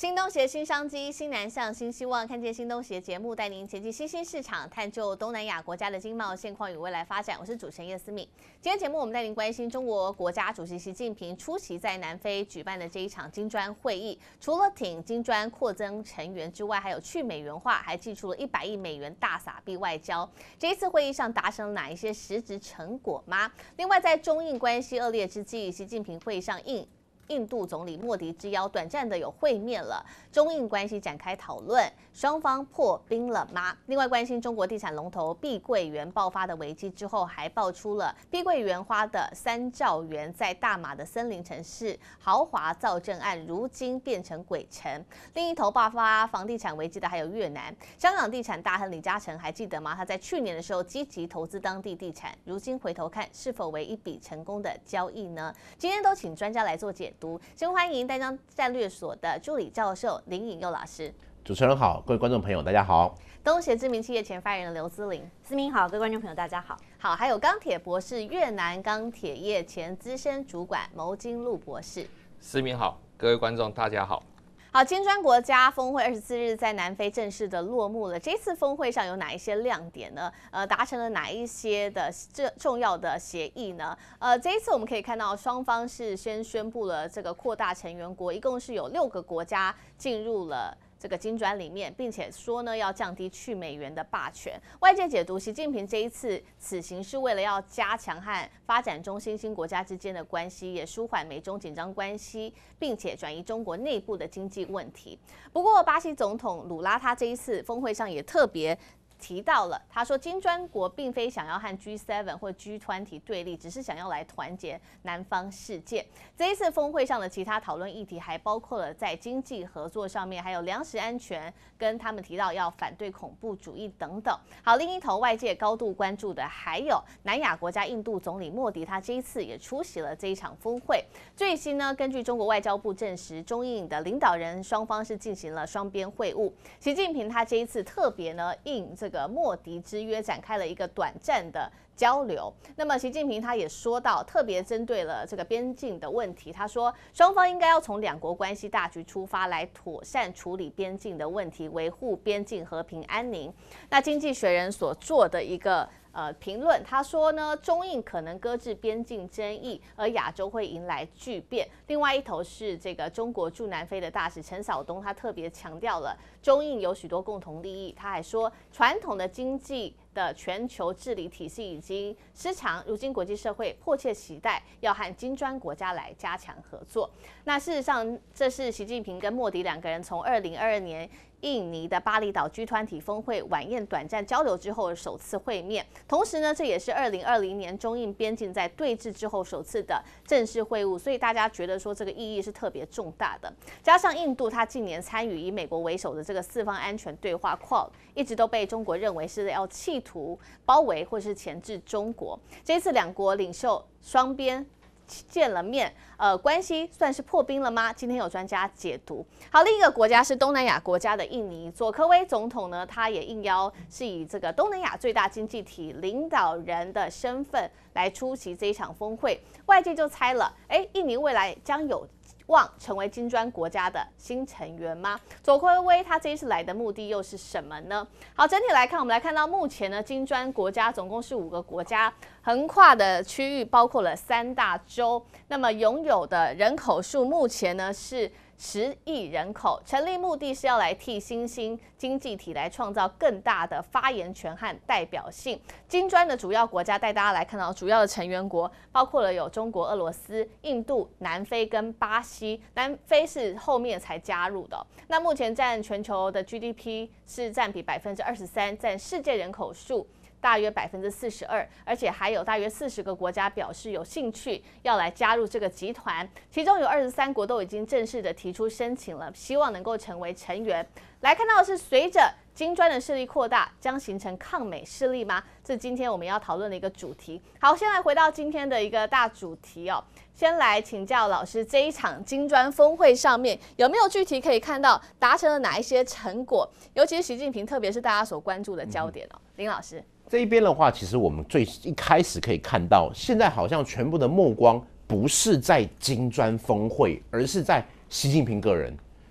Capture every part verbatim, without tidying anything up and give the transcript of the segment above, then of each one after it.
新东协新商机，新南向新希望，看见新东协节目带您前进新兴市场，探究东南亚国家的经贸现况与未来发展。我是主持人叶思敏。今天节目我们带您关心中国国家主席习近平出席在南非举办的这一场金砖会议，除了挺金砖扩增成员之外，还有去美元化，还祭出了一百亿美元大撒币外交。这一次会议上达成了哪一些实质成果吗？另外，在中印关系恶劣之际，习近平会议上应印度总理莫迪之邀，短暂的有会面了，中印关系展开讨论，双方破冰了吗？另外，关心中国地产龙头碧桂园爆发的危机之后，还爆出了碧桂园花的三兆元在大马的森林城市豪华造镇案，如今变成鬼城。另一头爆发房地产危机的还有越南，香港地产大亨李嘉诚还记得吗？他在去年的时候积极投资当地地产，如今回头看，是否为一笔成功的交易呢？今天都请专家来做解读。先欢迎淡江战略所的助理教授林颖佑老师。 主持人好，各位观众朋友大家好。 东协知名企业前发言人刘姿玲。 思明好，各位观众朋友大家好。 好，还有钢铁博士越南钢铁业前资深主管牟金禄博士。 思明好，各位观众大家好。 好，金砖国家峰会二十四日在南非正式的落幕了。这次峰会上有哪一些亮点呢？呃，达成了哪一些的这重要的协议呢？呃，这一次我们可以看到，双方是先宣布了这个扩大成员国，一共是有六个国家进入了这个金砖里面，并且说呢要降低去美元的霸权。外界解读，习近平这一次此行是为了要加强和发展中新兴国家之间的关系，也舒缓美中紧张关系，并且转移中国内部的经济问题。不过，巴西总统鲁拉他这一次峰会上也特别提到了，他说金砖国并非想要和 G 七 或 G 二十 对立，只是想要来团结南方世界。这一次峰会上的其他讨论议题还包括了在经济合作上面，还有粮食安全，跟他们提到要反对恐怖主义等等。好，另一头外界高度关注的还有南亚国家印度总理莫迪，他这一次也出席了这一场峰会。最新呢，根据中国外交部证实，中印的领导人双方是进行了双边会晤。习近平他这一次特别呢应这个莫迪之约展开了一个短暂的交流。那么习近平他也说到，特别针对了这个边境的问题，他说双方应该要从两国关系大局出发，来妥善处理边境的问题，维护边境和平安宁。那经济学人所做的一个呃评论，他说呢，中印可能搁置边境争议，而亚洲会迎来巨变。另外一头是这个中国驻南非的大使陈扫东，他特别强调了中印有许多共同利益。他还说，传统的经济的全球治理体系已经失常，如今国际社会迫切期待要和金砖国家来加强合作。那事实上，这是习近平跟莫迪两个人从二零二二年印尼的巴厘岛 G 二十 峰会晚宴短暂交流之后的首次会面，同时呢，这也是二零二零年中印边境在对峙之后首次的正式会晤，所以大家觉得说这个意义是特别重大的。加上印度它近年参与以美国为首的这个四方安全对话 Quad， 一直都被中国认为是要企图包围或是钳制中国。这次两国领袖双边见了面，呃，关系算是破冰了吗？今天有专家解读。好，另一个国家是东南亚国家的印尼，佐科威总统呢，他也应邀是以这个东南亚最大经济体领导人的身份来出席这一场峰会。外界就猜了，哎，印尼未来将有望成为金砖国家的新成员吗？佐科威他这一次来的目的又是什么呢？好，整体来看，我们来看到目前呢，金砖国家总共是五个国家，横跨的区域包括了三大洲，那么拥有的人口数目前呢是十亿人口，成立目的是要来替新兴经济体来创造更大的发言权和代表性。金砖的主要国家带大家来看到主要的成员国，包括了有中国、俄罗斯、印度、南非跟巴西。南非是后面才加入的、哦。那目前占全球的 G D P 是占比百分之二十三，占世界人口数大约百分之四十二，而且还有大约四十个国家表示有兴趣要来加入这个集团，其中有二十三国都已经正式的提出申请了，希望能够成为成员。来看到的是，随着金砖的势力扩大，将形成抗美势力吗？这是今天我们要讨论的一个主题。好，先来回到今天的一个大主题哦。先来请教老师，这一场金砖峰会上面有没有具体可以看到达成了哪一些成果？尤其是习近平，特别是大家所关注的焦点哦。嗯、林老师， 这一边的话，其实我们最一开始可以看到，现在好像全部的目光不是在金砖峰会，而是在习近平个人。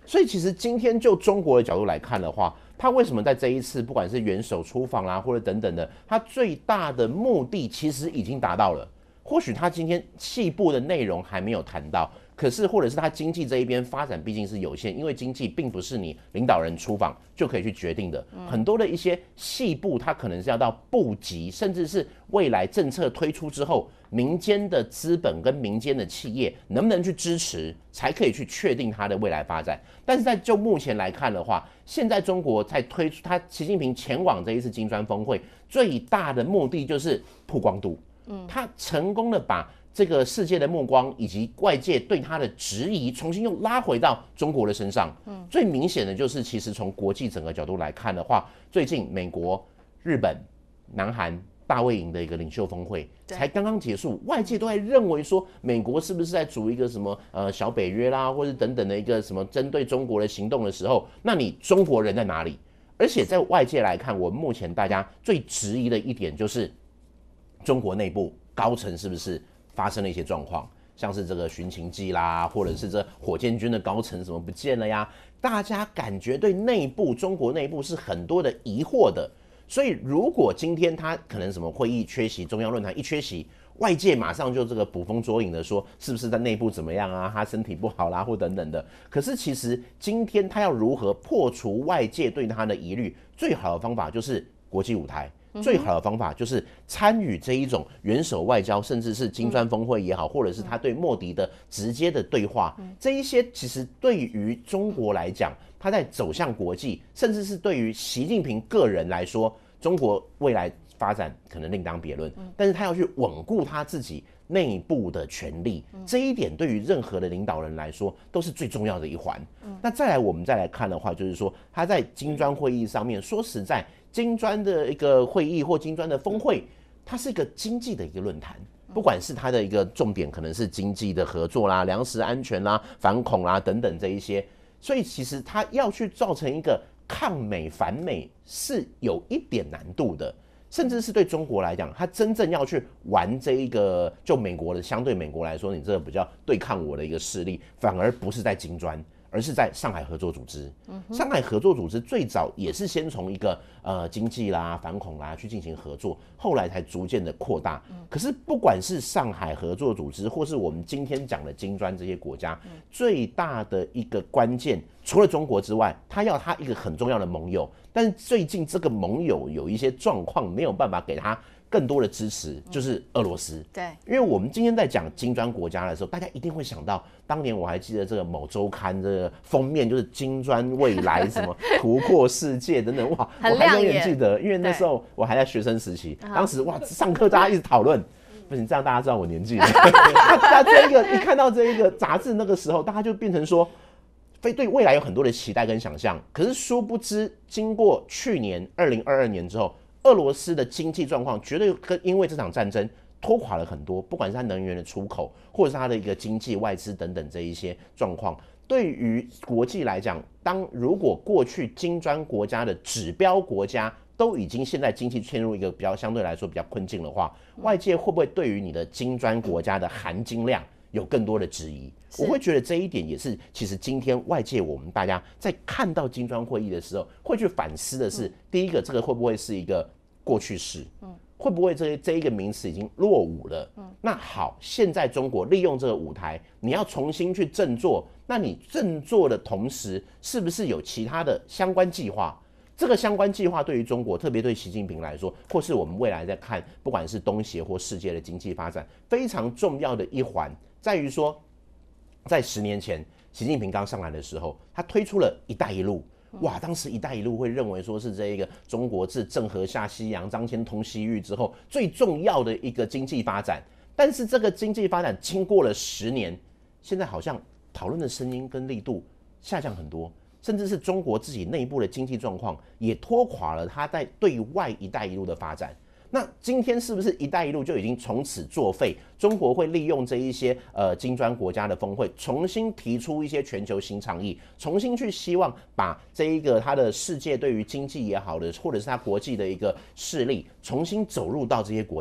所以其实今天就中国的角度来看的话，他为什么在这一次不管是元首出访啦，或者等等的，他最大的目的其实已经达到了。或许他今天细部的内容还没有谈到，可是或者是他经济这一边发展毕竟是有限，因为经济并不是你领导人出访就可以去决定的，很多的一些细部，它可能是要到部级，甚至是未来政策推出之后，民间的资本跟民间的企业能不能去支持，才可以去确定它的未来发展。但是在就目前来看的话，现在中国在推出他习近平前往这一次金砖峰会，最大的目的就是曝光度。他成功的把这个世界的目光以及外界对他的质疑重新又拉回到中国的身上。嗯，最明显的就是，其实从国际整个角度来看的话，最近美国、日本、南韩、大卫营的一个领袖峰会才刚刚结束，外界都在认为说，美国是不是在组一个什么呃小北约啦，或者等等的一个什么针对中国的行动的时候，那你中国人在哪里？而且在外界来看，我们目前大家最质疑的一点就是。中国内部高层是不是发生了一些状况，像是这个寻秦记啦，或者是这火箭军的高层怎么不见了呀？大家感觉对内部中国内部是很多的疑惑的。所以如果今天他可能什么会议缺席，中央论坛一缺席，外界马上就这个捕风捉影的说，是不是在内部怎么样啊？他身体不好啦，或等等的。可是其实今天他要如何破除外界对他的疑虑，最好的方法就是国际舞台。最好的方法就是参与这一种元首外交，甚至是金砖峰会也好，或者是他对莫迪的直接的对话，这一些其实对于中国来讲，他在走向国际，甚至是对于习近平个人来说，中国未来发展可能另当别论，但是他要去稳固他自己内部的权力，这一点对于任何的领导人来说都是最重要的一环。那再来我们再来看的话，就是说他在金砖会议上面，说实在。金砖的一个会议或金砖的峰会，它是一个经济的一个论坛，不管是它的一个重点可能是经济的合作啦、粮食安全啦、反恐啦等等这一些，所以其实它要去造成一个抗美反美是有一点难度的，甚至是对中国来讲，它真正要去玩这一个，就美国的相对美国来说，你这个比较对抗我的一个势力，反而不是在金砖。而是在上海合作组织，上海合作组织最早也是先从一个呃经济啦、反恐啦去进行合作，后来才逐渐的扩大。可是不管是上海合作组织，或是我们今天讲的金砖这些国家，最大的一个关键，除了中国之外，他要他一个很重要的盟友，但是最近这个盟友有一些状况，没有办法给他更多的支持，就是俄罗斯。 对， 因为我们今天在讲金砖国家的时候，大家一定会想到，当年我还记得这个某周刊这个封面就是金砖未来什么突破世界等等，哇，我还永远记得，因为那时候我还在学生时期，当时哇上课大家一直讨论。不行，这样大家知道我年纪了。那这一个一看到这一个杂志，那个时候大家就变成说，非对未来有很多的期待跟想象。可是殊不知，经过去年二零二二年之后，俄罗斯的经济状况绝对跟因为这场战争拖垮了很多，不管是它能源的出口，或者是它的一个经济外资等等这一些状况。对于国际来讲，当如果过去金砖国家的指标国家都已经现在经济陷入一个比较相对来说比较困境的话，外界会不会对于你的金砖国家的含金量有更多的质疑？我会觉得这一点也是，其实今天外界我们大家在看到金砖会议的时候，会去反思的是，嗯、第一个，这个会不会是一个过去式？嗯，会不会这这一个名词已经落伍了？嗯，那好，现在中国利用这个舞台，你要重新去振作，那你振作的同时，是不是有其他的相关计划？这个相关计划对于中国，特别对习近平来说，或是我们未来在看，不管是东协或世界的经济发展，非常重要的一环，在于说，在十年前，习近平刚上来的时候，他推出了一带一路。哇，当时一带一路会认为说是这一个中国自郑和下西洋、张骞通西域之后最重要的一个经济发展。但是这个经济发展经过了十年，现在好像讨论的声音跟力度下降很多。甚至是中国自己内部的经济状况也拖垮了它在对外一带一路的发展。那今天是不是一带一路就已经从此作废？中国会利用这一些呃金砖国家的峰会，重新提出一些全球新倡议，重新去希望把这一个它的世界对于经济也好的，或者是它国际的一个势力，重新走入到这些国家。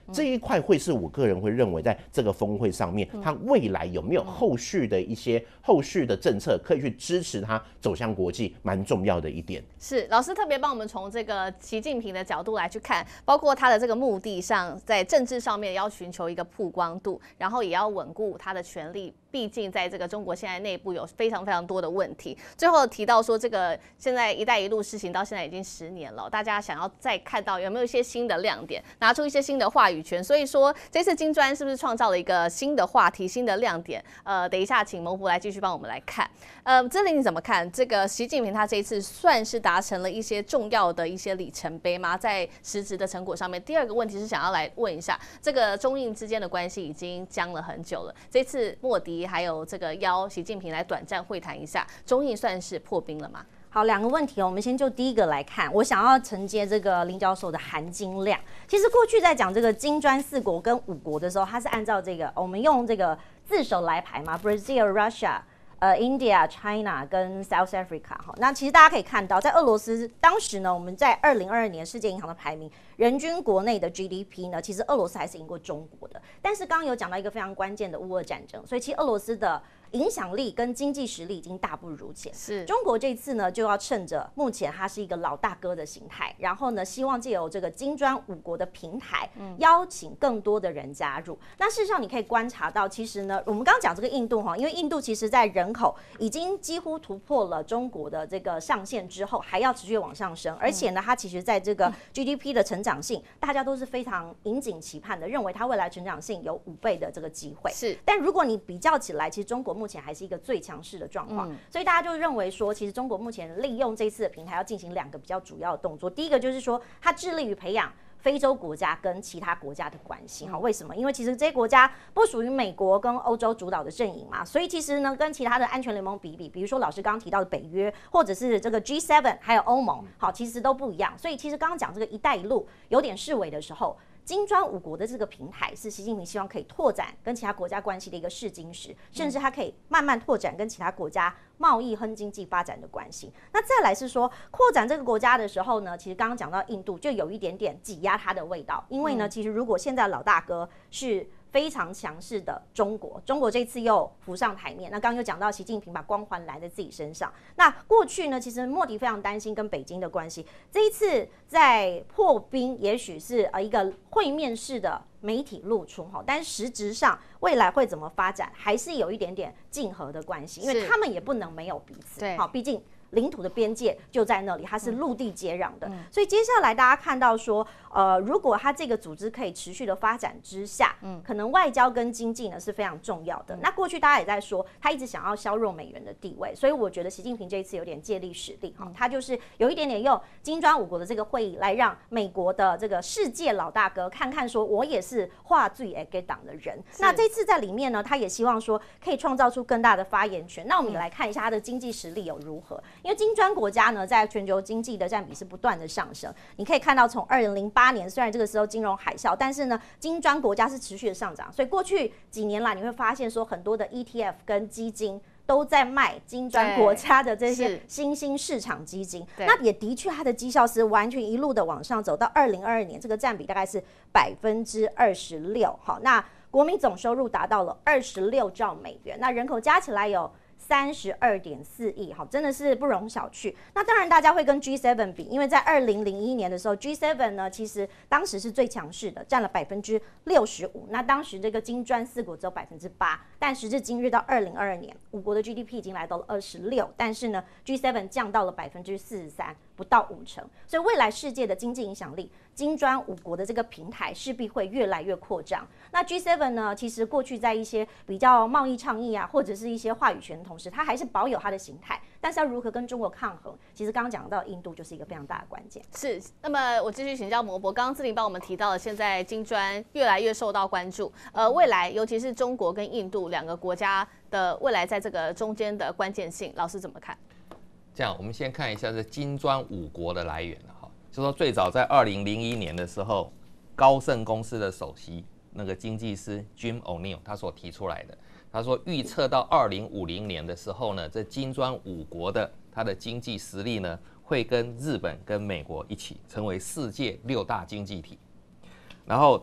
这一块会是我个人会认为在这个峰会上面，它未来有没有后续的一些后续的政策可以去支持它走向国际，蛮重要的一点。 是老师特别帮我们从这个习近平的角度来去看，包括他的这个目的上，在政治上面要寻求一个曝光度，然后也要稳固他的权力。毕竟在这个中国现在内部有非常非常多的问题。最后提到说，这个现在“一带一路”施行到现在已经十年了，大家想要再看到有没有一些新的亮点，拿出一些新的话语权。所以说，这次金砖是不是创造了一个新的话题、新的亮点？呃，等一下请蒙博来继续帮我们来看。呃，这里你怎么看？这个习近平他这一次算是达成了一些重要的一些里程碑吗？在实质的成果上面。第二个问题是想要来问一下，这个中印之间的关系已经僵了很久了，这次莫迪还有这个邀习近平来短暂会谈一下，中印算是破冰了吗？ 好，两个问题哦，我们先就第一个来看。我想要承接这个林教授的含金量。其实过去在讲这个金砖四国跟五国的时候，它是按照这个我们用这个字首来排嘛 ，Brazil、Russia。呃 ，India、China 跟 South Africa 哈，那其实大家可以看到，在俄罗斯当时呢，我们在二零二二年世界银行的排名，人均国内的 G D P 呢，其实俄罗斯还是赢过中国的。但是刚刚有讲到一个非常关键的乌俄战争，所以其实俄罗斯的影响力跟经济实力已经大不如前。 是中国这次呢，就要趁着目前它是一个老大哥的形态，然后呢，希望借由这个金砖五国的平台，嗯、邀请更多的人加入。那事实上你可以观察到，其实呢，我们刚刚讲这个印度哈，因为印度其实在人口已经几乎突破了中国的这个上限之后，还要持续往上升，而且呢，它其实在这个 G D P 的成长性，大家都是非常引颈期盼的，认为它未来成长性有五倍的这个机会。 是， 但如果你比较起来，其实中国目前还是一个最强势的状况，嗯、所以大家就认为说，其实中国目前利用这次的平台要进行两个比较主要的动作。第一个就是说，它致力于培养非洲国家跟其他国家的关系，好，为什么？因为其实这些国家不属于美国跟欧洲主导的阵营嘛，所以其实呢，跟其他的安全联盟比比，比如说老师刚刚提到的北约，或者是这个 G 七 还有欧盟，好，其实都不一样。所以其实刚刚讲这个“一带一路”有点式微的时候，金砖五国的这个平台是习近平希望可以拓展跟其他国家关系的一个试金石，甚至它可以慢慢拓展跟其他国家贸易和经济发展的关系。那再来是说扩展这个国家的时候呢，其实刚刚讲到印度就有一点点挤压它的味道，因为呢，其实如果现在老大哥是非常强势的中国，中国这次又浮上台面。那刚刚又讲到习近平把光环揽在自己身上。那过去呢，其实莫迪非常担心跟北京的关系。这一次在破冰，也许是呃一个会面式的媒体露出哈，但实质上未来会怎么发展，还是有一点点竞合的关系，因为他们也不能没有彼此。好，毕竟领土的边界就在那里，它是陆地接壤的，嗯、所以接下来大家看到说，呃，如果它这个组织可以持续的发展之下，嗯，可能外交跟经济呢是非常重要的。嗯、那过去大家也在说，他一直想要削弱美元的地位，所以我觉得习近平这一次有点借力使力哈，嗯、他就是有一点点用金砖五国的这个会议来让美国的这个世界老大哥看看说，我也是话最爱给党的人。那这次在里面呢，他也希望说可以创造出更大的发言权。那我们也来看一下他的经济实力有如何。因为金砖国家呢，在全球经济的占比是不断的上升。你可以看到，从二零零八年，虽然这个时候金融海啸，但是呢，金砖国家是持续的上涨。所以过去几年来，你会发现说，很多的 E T F 跟基金都在卖金砖国家的这些新兴市场基金。那也的确，它的绩效是完全一路的往上走，到二零二二年，这个占比大概是百分之二十六。好，那国民总收入达到了二十六兆美元，那人口加起来有三十二点四亿，好，真的是不容小觑。那当然，大家会跟 G 七 比，因为在二零零一年的时候 ，G 七 呢，其实当时是最强势的，占了百分之六十五。那当时这个金砖四国只有百分之八，但时至今日到二零二二年，五国的 G D P 已经来到了二十六，但是呢 ，G 七 降到了百分之四十三，不到五成。所以未来世界的经济影响力，金砖五国的这个平台势必会越来越扩张。那 G 七 呢，其实过去在一些比较贸易倡议啊，或者是一些话语权的同时，它还是保有它的形态，但是要如何跟中国抗衡，其实刚刚讲到印度就是一个非常大的关键。 是，那么我继续请教摩博，刚刚志玲帮我们提到了，现在金砖越来越受到关注，呃，未来尤其是中国跟印度两个国家的未来在这个中间的关键性，老师怎么看？ 这样，我们先看一下这金砖五国的来源哈，就说最早在二零零一年的时候，高盛公司的首席那个经济师 Jim O'Neill 他所提出来的。他说，预测到二零五零年的时候呢，这金砖五国的它的经济实力呢，会跟日本跟美国一起成为世界六大经济体。然后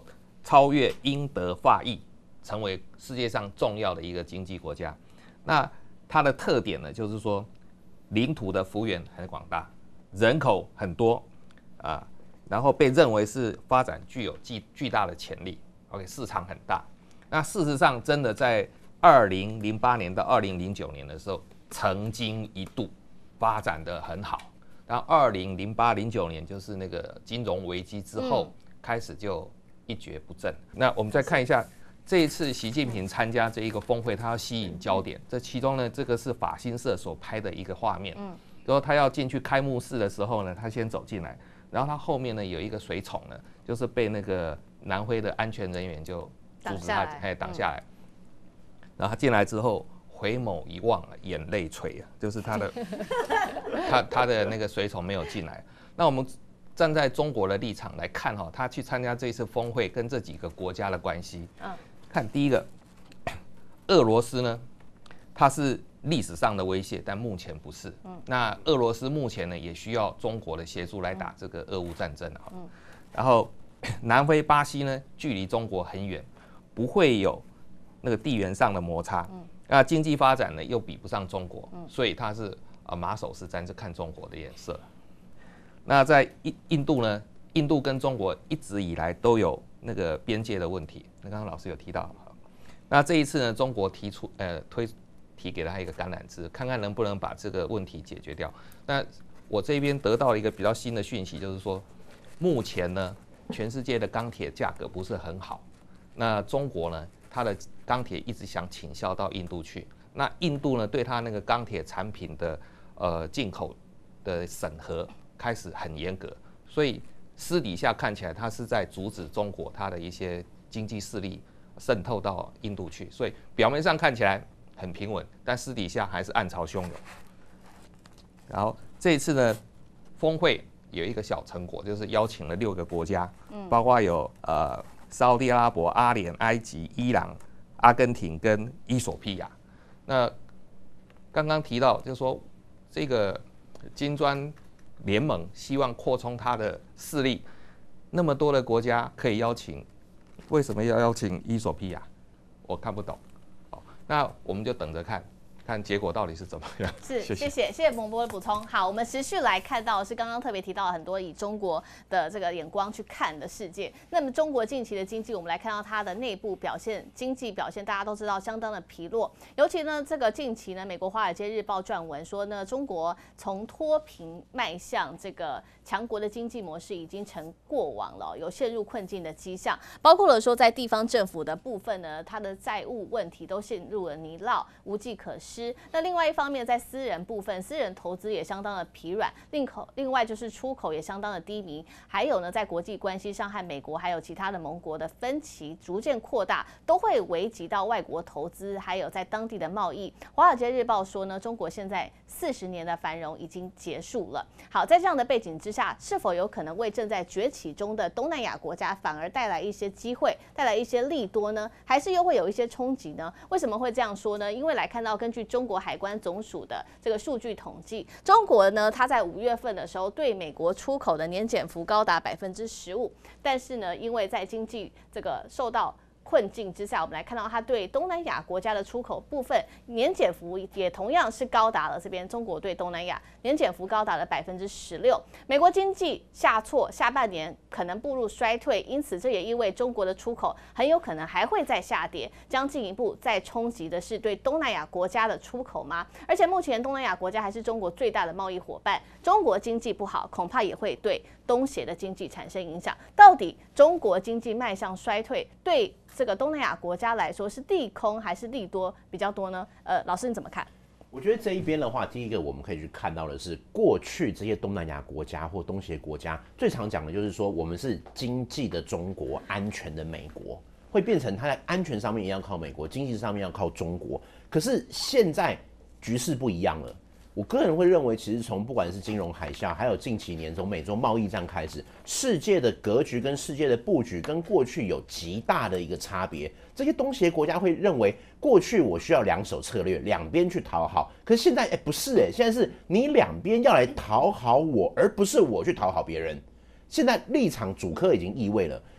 超越英德法意，成为世界上重要的一个经济国家。那它的特点呢，就是说领土的幅员很广大，人口很多啊，然后被认为是发展具有巨巨大的潜力 ，OK， 市场很大。那事实上，真的在二零零八年到二零零九年的时候，曾经一度发展得很好。然后二零零八零九年就是那个金融危机之后，嗯、开始就一蹶不振。那我们再看一下这一次习近平参加这一个峰会，他要吸引焦点。这其中呢，这个是法新社所拍的一个画面。嗯，然后他要进去开幕式的时候呢，他先走进来，然后他后面呢有一个随从呢，就是被那个南非的安全人员就阻止他，哎，挡下来。嗯、然后他进来之后，回眸一望，眼泪垂啊，就是他的他他的那个随从没有进来。那我们站在中国的立场来看哈，他去参加这一次峰会跟这几个国家的关系。嗯，看第一个，俄罗斯呢，它是历史上的威胁，但目前不是。嗯，那俄罗斯目前呢也需要中国的协助来打这个俄乌战争啊。嗯，然后南非、巴西呢，距离中国很远，不会有那个地缘上的摩擦。嗯，那经济发展呢又比不上中国，嗯、所以它是啊马首是瞻，是看中国的眼色。那在印印度呢，印度跟中国一直以来都有那个边界的问题。那刚刚老师有提到，那这一次呢，中国提出呃推提给了他一个橄榄枝，看看能不能把这个问题解决掉。那我这边得到了一个比较新的讯息，就是说，目前呢，全世界的钢铁价格不是很好。那中国呢，它的钢铁一直想倾销到印度去。那印度呢，对它那个钢铁产品的呃进口的审核开始很严格，所以私底下看起来，它是在阻止中国它的一些经济势力渗透到印度去。所以表面上看起来很平稳，但私底下还是暗潮汹涌。然后这一次呢，峰会有一个小成果，就是邀请了六个国家，嗯、包括有呃沙特阿拉伯、阿联、埃及、伊朗、阿根廷跟伊索比亚。那刚刚提到，就是说这个金砖联盟希望扩充它的势力，那么多的国家可以邀请，为什么要邀请伊索比亚？我看不懂。好，那我们就等着看。看结果到底是怎么样？ 是，谢谢谢谢蒙博的补充。好，我们持续来看到是刚刚特别提到很多以中国的这个眼光去看的世界。那么中国近期的经济，我们来看到它的内部表现，经济表现大家都知道相当的疲弱。尤其呢，这个近期呢，美国《华尔街日报》撰文说呢，中国从脱贫迈向这个强国的经济模式已经成过往了，有陷入困境的迹象。包括了说在地方政府的部分呢，它的债务问题都陷入了泥淖，无计可施。那另外一方面，在私人部分，私人投资也相当的疲软，另口另外就是出口也相当的低迷，还有呢，在国际关系上和美国还有其他的盟国的分歧逐渐扩大，都会危及到外国投资，还有在当地的贸易。华尔街日报说呢，中国现在四十年的繁荣已经结束了。好，在这样的背景之下，是否有可能为正在崛起中的东南亚国家反而带来一些机会，带来一些利多呢？还是又会有一些冲击呢？为什么会这样说呢？因为来看到根据中国海关总署的这个数据统计，中国呢，它在五月份的时候对美国出口的年减幅高达百分之十五，但是呢，因为在经济这个受到困境之下，我们来看到它对东南亚国家的出口部分年减幅也同样是高达了这边中国对东南亚年减幅高达了百分之十六。美国经济下挫，下半年可能步入衰退，因此这也意味中国的出口很有可能还会再下跌，将进一步再冲击的是对东南亚国家的出口吗？而且目前东南亚国家还是中国最大的贸易伙伴，中国经济不好，恐怕也会对东协的经济产生影响。到底中国经济迈向衰退，对这个东南亚国家来说是利空还是利多比较多呢？呃，老师你怎么看？ 我觉得这一边的话，第一个我们可以去看到的是，过去这些东南亚国家或东协国家最常讲的就是说，我们是经济的中国，安全的美国，会变成它在安全上面一样靠美国，经济上面要靠中国。可是现在局势不一样了。我个人会认为，其实从不管是金融海啸，还有近几年从美洲贸易战开始，世界的格局跟世界的布局跟过去有极大的一个差别。这些东协国家会认为，过去我需要两手策略，两边去讨好。可是现在，哎，不是哎，现在是你两边要来讨好我，而不是我去讨好别人。现在立场主客已经易位了。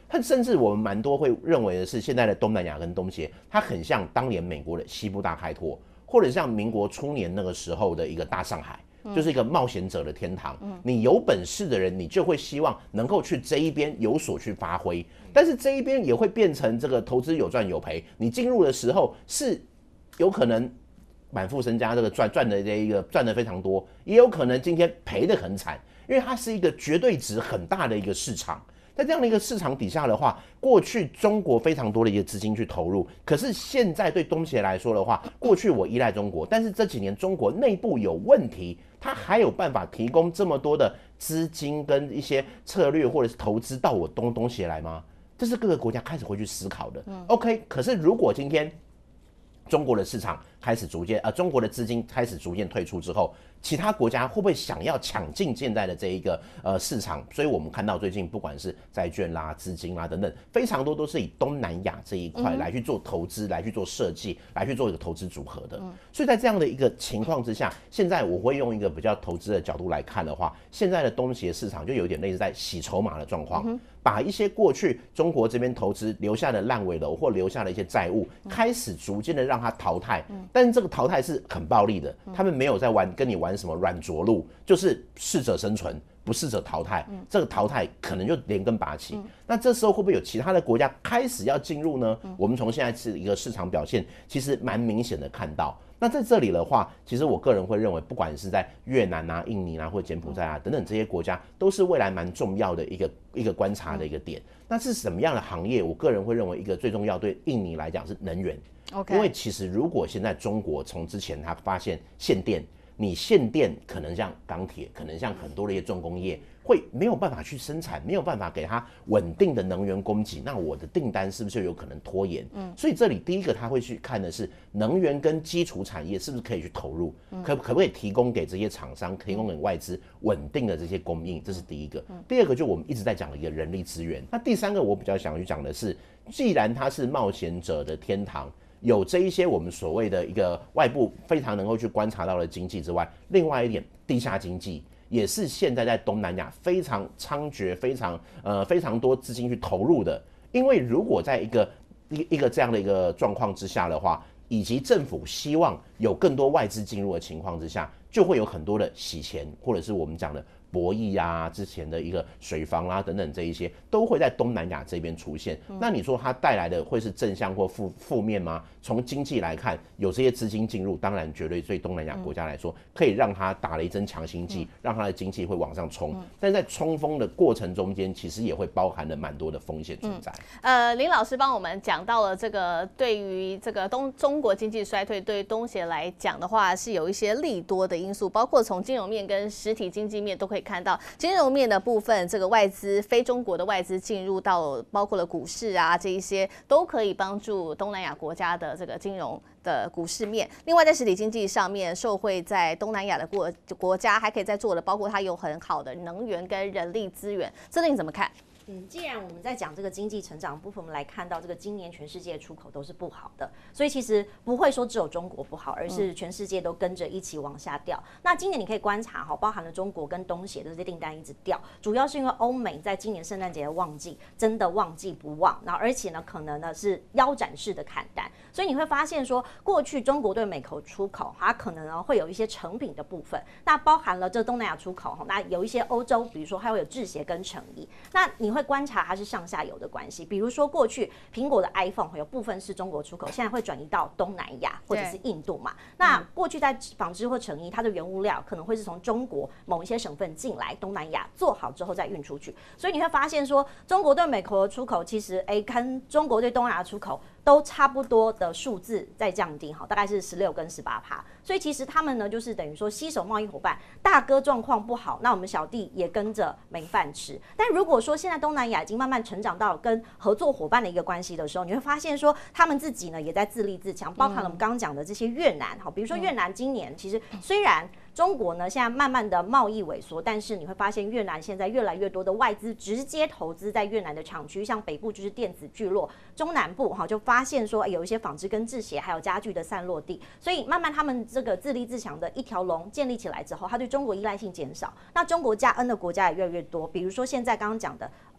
甚至我们蛮多会认为的是，现在的东南亚跟东协，它很像当年美国的西部大开拓，或者像民国初年那个时候的一个大上海。就是一个冒险者的天堂，你有本事的人，你就会希望能够去这一边有所去发挥，但是这一边也会变成这个投资有赚有赔。你进入的时候是有可能满腹身家，这个赚赚的这一个赚的非常多，也有可能今天赔得很惨，因为它是一个绝对值很大的一个市场。在这样的一个市场底下的话，过去中国非常多的一个资金去投入，可是现在对东协来说的话，过去我依赖中国，但是这几年中国内部有问题，它还有办法提供这么多的资金跟一些策略或者是投资到我东东协来吗？这是各个国家开始会去思考的。嗯、OK， 可是如果今天中国的市场开始逐渐，呃，中国的资金开始逐渐退出之后，其他国家会不会想要抢进现在的这一个呃市场？所以我们看到最近不管是债券啦、资金啦等等，非常多都是以东南亚这一块来去做投资、嗯、来去做设计、来去做一个投资组合的。嗯、所以在这样的一个情况之下，现在我会用一个比较投资的角度来看的话，现在的东协市场就有点类似在洗筹码的状况。嗯，把一些过去中国这边投资留下的烂尾楼或留下的一些债务，开始逐渐的让它淘汰，但是这个淘汰是很暴力的，他们没有在玩跟你玩什么软着陆，就是适者生存，不适者淘汰，这个淘汰可能就连根拔起。那这时候会不会有其他的国家开始要进入呢？我们从现在是一个市场表现，其实蛮明显的看到。那在这里的话，其实我个人会认为，不管是在越南啊、印尼啊，或柬埔寨啊等等这些国家，都是未来蛮重要的一个一个观察的一个点。那是什么样的行业？我个人会认为，一个最重要对印尼来讲是能源。Okay. 因为其实如果现在中国从之前他发现限电，你限电可能像钢铁，可能像很多的一些重工业，会没有办法去生产，没有办法给它稳定的能源供给，那我的订单是不是就有可能拖延？嗯，所以这里第一个他会去看的是能源跟基础产业是不是可以去投入，嗯、可可不可以提供给这些厂商，提供给外资稳定的这些供应，这是第一个。嗯、第二个就我们一直在讲的一个人力资源。那第三个我比较想去讲的是，既然它是冒险者的天堂。有这一些我们所谓的一个外部非常能够去观察到的经济之外，另外一点地下经济也是现在在东南亚非常猖獗、非常呃非常多资金去投入的。因为如果在一个一一个这样的一个状况之下的话，以及政府希望有更多外资进入的情况之下，就会有很多的洗钱，或者是我们讲的博弈啊，之前的一个水房啦、啊、等等，这一些都会在东南亚这边出现。嗯、那你说它带来的会是正向或负负面吗？从经济来看，有这些资金进入，当然绝对对东南亚国家来说，嗯、可以让它打了一针强心剂，嗯、让它的经济会往上冲。嗯、但是在冲锋的过程中间，其实也会包含了蛮多的风险存在。 嗯、呃，林老师帮我们讲到了这个，对于这个东中国经济衰退，对东协来讲的话，是有一些利多的因素，包括从金融面跟实体经济面都可以看到。金融面的部分，这个外资非中国的外资进入到包括了股市啊，这一些都可以帮助东南亚国家的这个金融的股市面。另外在实体经济上面，受惠在东南亚的国国家还可以再做的，包括它有很好的能源跟人力资源，这个你怎么看？ 嗯，既然我们在讲这个经济成长的部分，我们来看到这个今年全世界的出口都是不好的，所以其实不会说只有中国不好，而是全世界都跟着一起往下掉。嗯、那今年你可以观察哈，包含了中国跟东协的这些订单一直掉，主要是因为欧美在今年圣诞节的旺季真的旺季不旺，然后而且呢可能呢是腰斩式的砍单，所以你会发现说，过去中国对美口出口它可能呢会有一些成品的部分，那包含了这东南亚出口，那有一些欧洲，比如说还会有制鞋跟成衣，那你会观察它是上下游的关系，比如说过去苹果的 iPhone 有部分是中国出口，现在会转移到东南亚或者是印度嘛。那过去在纺织或成衣，它的原物料可能会是从中国某一些省份进来东南亚做好之后再运出去，所以你会发现说，中国对美国的出口其实哎跟中国对东南亚的出口都差不多的数字在降低，大概是十六跟十八趴。所以其实他们呢，就是等于说携手贸易伙伴，大哥状况不好，那我们小弟也跟着没饭吃。但如果说现在东南亚已经慢慢成长到跟合作伙伴的一个关系的时候，你会发现说他们自己呢也在自立自强，包含了我们刚刚讲的这些越南，好，比如说越南今年其实虽然中国呢现在慢慢的贸易萎缩，但是你会发现越南现在越来越多的外资直接投资在越南的厂区，像北部就是电子聚落，中南部哈就发现说有一些纺织跟制鞋还有家具的散落地，所以慢慢他们这个自立自强的一条龙建立起来之后，它对中国依赖性减少，那中国加 N 的国家也越来越多，比如说现在刚刚讲的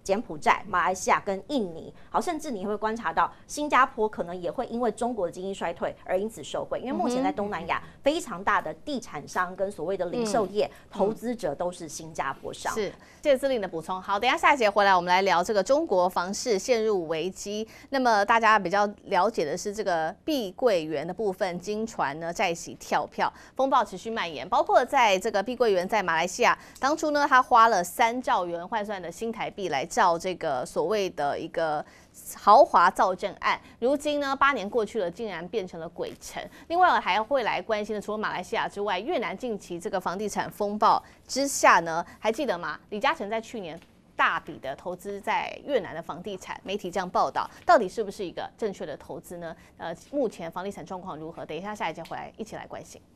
柬埔寨、马来西亚跟印尼，好，甚至你会观察到新加坡可能也会因为中国的经济衰退而因此受惠，因为目前在东南亚非常大的地产商跟所谓的零售业、嗯、投资者都是新加坡商。 是，谢谢姿麟的补充。好，等一下下一节回来，我们来聊这个中国房市陷入危机。那么大家比较了解的是这个碧桂园的部分，金传呢债息跳票，风暴持续蔓延，包括在这个碧桂园在马来西亚，当初呢他花了三兆元换算的新台币来造这个所谓的一个豪华造镇案，如今呢八年过去了，竟然变成了鬼城。另外还会来关心的，除了马来西亚之外，越南近期这个房地产风暴之下呢，还记得吗？李嘉诚在去年大笔的投资在越南的房地产，媒体这样报道，到底是不是一个正确的投资呢？呃，目前房地产状况如何？等一下下一节回来一起来关心。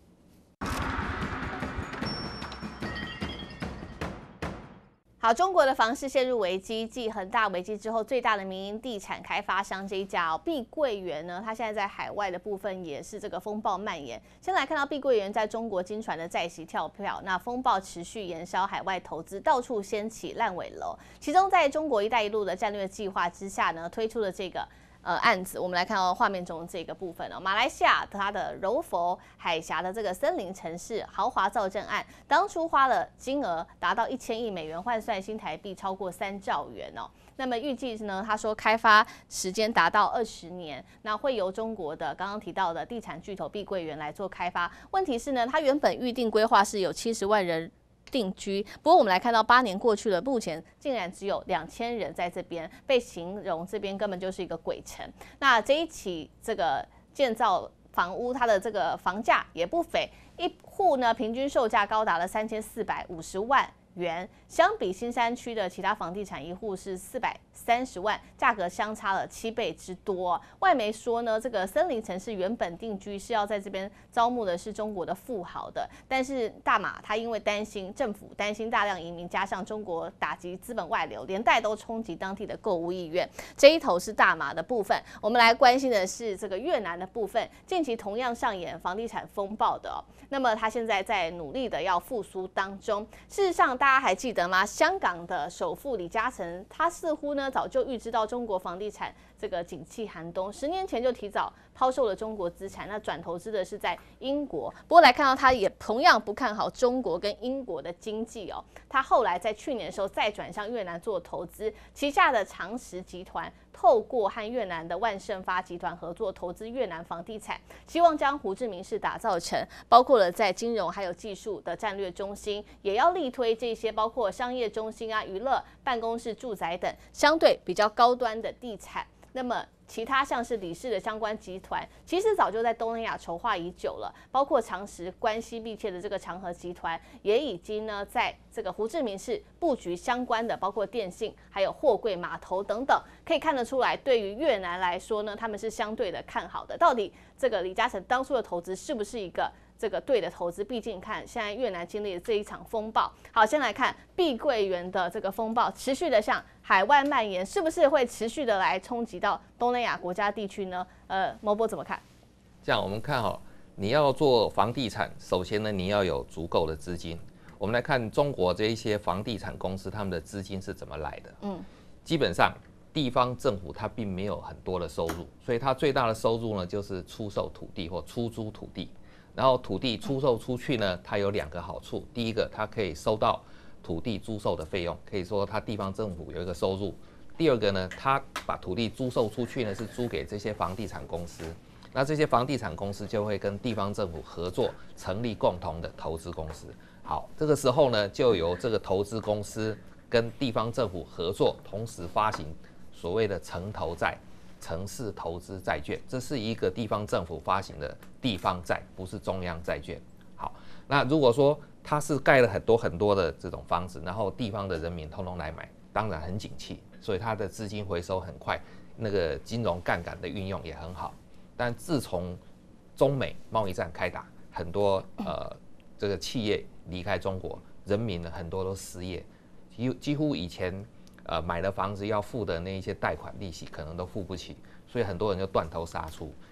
好，中国的房市陷入危机，继恒大危机之后，最大的民营地产开发商这一家哦，碧桂园呢，它现在在海外的部分也是这个风暴蔓延。先来看到碧桂园在中国金传的债息跳票，那风暴持续延烧海外投资，到处掀起烂尾楼。其中在中国“一带一路”的战略计划之下呢，推出了这个。呃，案子我们来看到画面中这个部分哦，马来西亚它的柔佛海峡的这个森林城市豪华造镇案，当初花了金额达到一千亿美元，换算新台币超过三兆元哦。那么预计呢，他说开发时间达到二十年，那会由中国的刚刚提到的地产巨头碧桂园来做开发。问题是呢，它原本预定规划是有七十万人定居，不过我们来看到八年过去了，目前竟然只有两千人在这边，被形容这边根本就是一个鬼城。那这一起这个建造房屋，它的这个房价也不菲，一户呢平均售价高达了三千四百五十万元，相比新山区的其他房地产，一户是四百三十万，价格相差了七倍之多。外媒说呢，这个森林城市原本定居是要在这边招募的是中国的富豪的，但是大马他因为担心政府担心大量移民，加上中国打击资本外流，连带都冲击当地的购物意愿。这一头是大马的部分，我们来关心的是这个越南的部分，近期同样上演房地产风暴的、哦，那么他现在在努力的要复苏当中。事实上，大家还记得吗？香港的首富李嘉诚，他似乎呢早就预知到中国房地产这个景气寒冬，十年前就提早抛售了中国资产，那转投资的是在英国。不过来看到他也同样不看好中国跟英国的经济哦，他后来在去年的时候再转向越南做投资，旗下的长实集团透过和越南的万盛发集团合作投资越南房地产，希望将胡志明市打造成包括了在金融还有技术的战略中心，也要力推这些包括商业中心啊、娱乐、办公室、住宅等相对比较高端的地产。那么其他像是李氏的相关集团，其实早就在东南亚筹划已久了，包括长实关系密切的这个长和集团，也已经呢在这个胡志明市布局相关的，包括电信、还有货柜码头等等，可以看得出来，对于越南来说呢，他们是相对的看好的。到底这个李嘉诚当初的投资是不是一个这个对的投资？毕竟看现在越南经历了这一场风暴。好，先来看碧桂园的这个风暴持续的向海外蔓延，是不是会持续的来冲击到东南亚国家地区呢？呃，毛博怎么看？ 这样我们看哈，你要做房地产，首先呢你要有足够的资金。我们来看中国这一些房地产公司，他们的资金是怎么来的？嗯，基本上地方政府它并没有很多的收入，所以它最大的收入呢就是出售土地或出租土地。然后土地出售出去呢，它有两个好处。第一个，它可以收到土地租售的费用，可以说它地方政府有一个收入。第二个呢，它把土地租售出去呢，是租给这些房地产公司。那这些房地产公司就会跟地方政府合作，成立共同的投资公司。好，这个时候呢，就由这个投资公司跟地方政府合作，同时发行所谓的城投债。城市投资债券，这是一个地方政府发行的地方债，不是中央债券。好，那如果说它是盖了很多很多的这种房子，然后地方的人民通通来买，当然很景气，所以它的资金回收很快，那个金融杠杆的运用也很好。但自从中美贸易战开打，很多呃这个企业离开中国，人民呢很多都失业，几几乎以前。呃，买了房子要付的那一些贷款利息可能都付不起，所以很多人就断头杀出。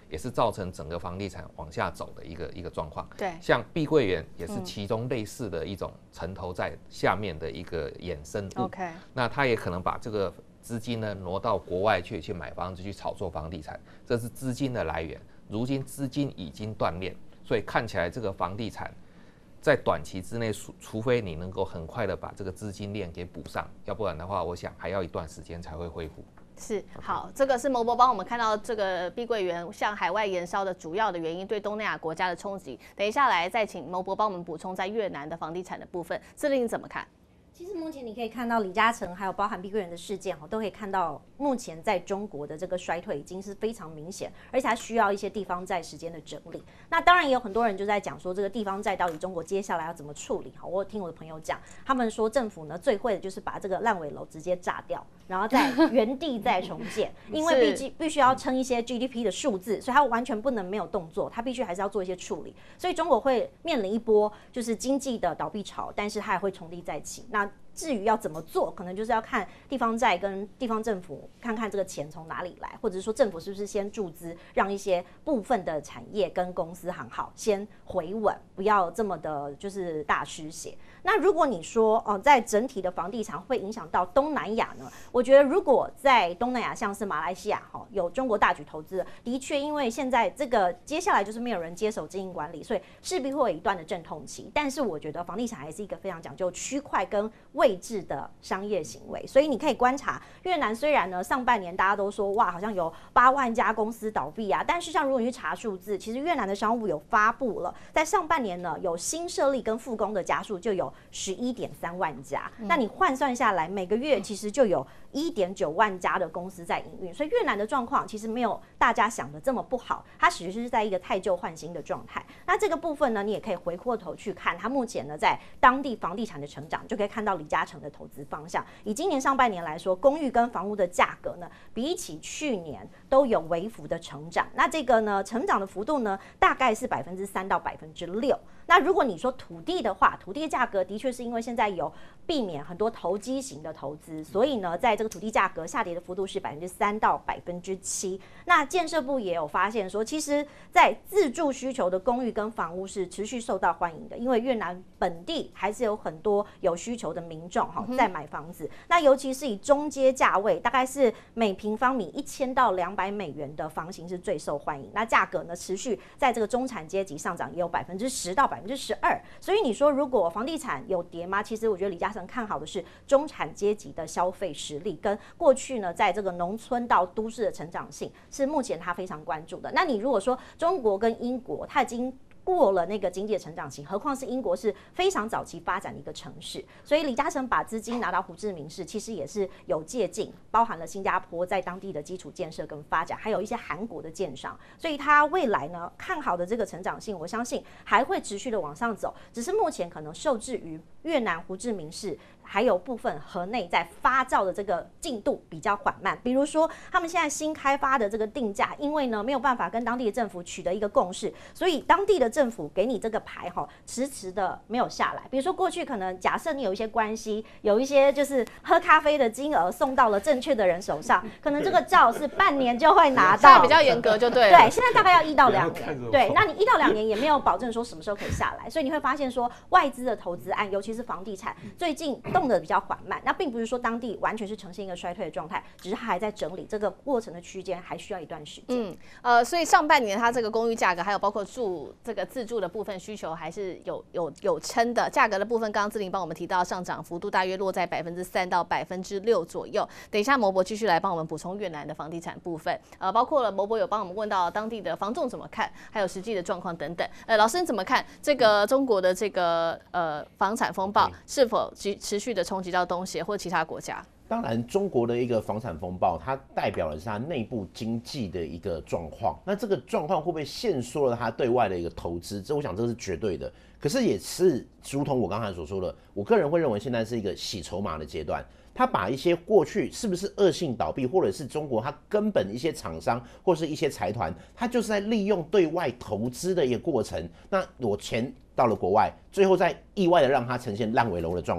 也是造成整个房地产往下走的一个一个状况。 对， 像碧桂园也是其中类似的一种城投在下面的一个衍生物。 OK， 那他也可能把这个资金呢挪到国外去，去买房子，去炒作房地产，这是资金的来源。如今资金已经断裂，所以看起来这个房地产在短期之内，除除非你能够很快的把这个资金链给补上，要不然的话，我想还要一段时间才会恢复。 是好，这个是牟博帮我们看到这个碧桂园向海外延烧的主要的原因，对东南亚国家的冲击。等一下来再请牟博帮我们补充在越南的房地产的部分，志玲你怎么看？ 其实目前你可以看到李嘉诚还有包含碧桂园的事件，都可以看到目前在中国的这个衰退已经是非常明显，而且它需要一些地方债时间的整理。那当然也有很多人就在讲说，这个地方债到底中国接下来要怎么处理？我有听我的朋友讲，他们说政府呢最会的就是把这个烂尾楼直接炸掉，然后再原地再重建，因为毕竟必须要撑一些 G D P 的数字，所以它完全不能没有动作，它必须还是要做一些处理。所以中国会面临一波就是经济的倒闭潮，但是它也会重地再起。那至于要怎么做，可能就是要看地方债跟地方政府看看这个钱从哪里来，或者是说政府是不是先注资，让一些部分的产业跟公司行号先回稳，不要这么的就是大失血。那如果你说哦，在整体的房地产会影响到东南亚呢？我觉得如果在东南亚像是马来西亚哈有中国大举投资，的确因为现在这个接下来就是没有人接手经营管理，所以势必会有一段的阵痛期。但是我觉得房地产还是一个非常讲究区块跟位置的商业行为，所以你可以观察越南虽然呢上半年大家都说哇好像有八万家公司倒闭啊，但是像如果你去查数字，其实越南的商务部有发布了，在上半年呢有新设立跟复工的家数就有十一点三万家，那你换算下来，每个月其实就有一点九万家的公司在营运，所以越南的状况其实没有大家想的这么不好，它其实是在一个汰旧换新的状态。那这个部分呢，你也可以回过头去看它目前呢在当地房地产的成长，就可以看到李嘉诚的投资方向。以今年上半年来说，公寓跟房屋的价格呢，比起去年都有微幅的成长。那这个呢，成长的幅度呢，大概是百分之三到百分之六。那如果你说土地的话，土地的价格的确是因为现在有避免很多投机型的投资，所以呢，在这个土地价格下跌的幅度是百分之三到百分之七。那建设部也有发现说，其实，在自住需求的公寓跟房屋是持续受到欢迎的，因为越南本地还是有很多有需求的民众哈在买房子。那尤其是以中阶价位，大概是每平方米一千到两百美元的房型是最受欢迎。那价格呢，持续在这个中产阶级上涨，也有百分之十到百分之十二。所以你说，如果房地产有跌吗？其实我觉得李嘉诚看好的是中产阶级的消费实力，跟过去呢，在这个农村到都市的成长性，是目前他非常关注的。那你如果说中国跟英国，他已经过了那个经济的成长期，何况是英国是非常早期发展的一个城市，所以李嘉诚把资金拿到胡志明市，其实也是有借鉴，包含了新加坡在当地的基础建设跟发展，还有一些韩国的建商，所以他未来呢看好的这个成长性，我相信还会持续的往上走，只是目前可能受制于越南胡志明市还有部分河内在发酵的这个进度比较缓慢，比如说他们现在新开发的这个定价，因为呢没有办法跟当地的政府取得一个共识，所以当地的政府给你这个牌哈，迟迟的没有下来。比如说过去可能假设你有一些关系，有一些就是喝咖啡的金额送到了正确的人手上，可能这个照是半年就会拿到， 现在比较严格就对了。 对，现在大概要一到两年。对，那你一到两年也没有保证说什么时候可以下来，所以你会发现说外资的投资案，尤其是房地产，最近动得比较缓慢。那并不是说当地完全是呈现一个衰退的状态，只是它还在整理，这个过程的区间还需要一段时间。 嗯，呃，所以上半年它这个公寓价格，还有包括住这个自住的部分需求还是有有有撑的。价格的部分，刚刚志玲帮我们提到，上涨幅度大约落在百分之三到百分之六左右。等一下，牟博继续来帮我们补充越南的房地产部分，呃，包括了牟博有帮我们问到当地的房仲怎么看，还有实际的状况等等。呃，老师你怎么看这个中国的这个呃房产风暴是否持续的冲击到东协或其他国家？ 当然，中国的一个房产风暴，它代表的是它内部经济的一个状况。那这个状况会不会限缩了它对外的一个投资？这我想这是绝对的。可是也是如同我刚才所说的，我个人会认为现在是一个洗筹码的阶段。他把一些过去是不是恶性倒闭，或者是中国它根本一些厂商或是一些财团，他就是在利用对外投资的一个过程。那我钱到了国外，最后再意外的让它呈现烂尾楼的状况。